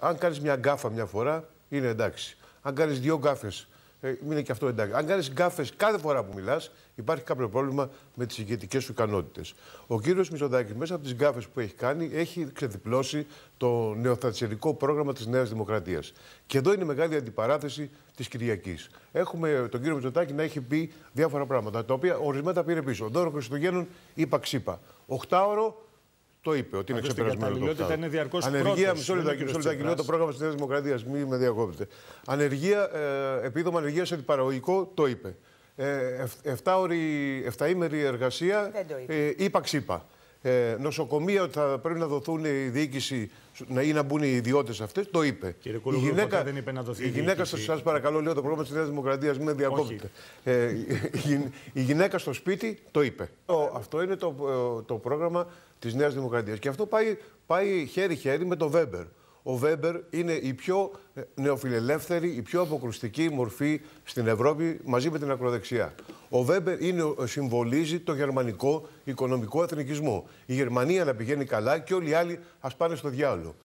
Αν κάνεις μια γκάφα μια φορά, είναι εντάξει. Αν κάνεις δύο γκάφες, είναι και αυτό εντάξει. Αν κάνεις γκάφες κάθε φορά που μιλάς, υπάρχει κάποιο πρόβλημα με τις ηγετικές σου ικανότητες. Ο κύριος Μητσοτάκης, μέσα από τις γκάφες που έχει κάνει, έχει ξεδιπλώσει το νεοθατσερικό πρόγραμμα της Νέας Δημοκρατίας. Και εδώ είναι η μεγάλη αντιπαράθεση της Κυριακής. Έχουμε τον κύριο Μητσοτάκη να έχει πει διάφορα πράγματα, τα οποία ορισμένα τα πήρε πίσω. Δώρο Χριστουγέννων, είπα ξύπα. 8ωρο. Το είπε ότι είναι ξεπερασμένο το 8ωρο. Είναι διαρκώς ανεργία, μισό λεπτό, το πρόγραμμα της Νέας Δημοκρατίας, μην με διακόπτετε. Ανεργία, επίδομα ανεργίας αντιπαραγωγικό, το είπε. 7ημερη εργασία, είπα ξύπα. Νοσοκομεία ότι θα πρέπει να δοθούν η διοίκηση ή να μπουν οι ιδιώτες αυτές, το είπε. Κύριε Κούλογλου, ποτέ δεν είπε να δοθεί η γυναίκα, σας παρακαλώ, λέω το πρόγραμμα της Νέας Δημοκρατίας, μην με διακόπτετε. Η γυναίκα στο σπίτι, το είπε. Αυτό είναι το πρόγραμμα της Νέας Δημοκρατίας. Και αυτό πάει χέρι-χέρι με το Βέμπερ. Ο Βέμπερ είναι η πιο νεοφιλελεύθερη, η πιο αποκρουστική μορφή στην Ευρώπη μαζί με την ακροδεξιά. Ο Βέμπερ συμβολίζει το γερμανικό οικονομικό εθνικισμό. Η Γερμανία να πηγαίνει καλά και όλοι οι άλλοι ας πάνε στο διάολο.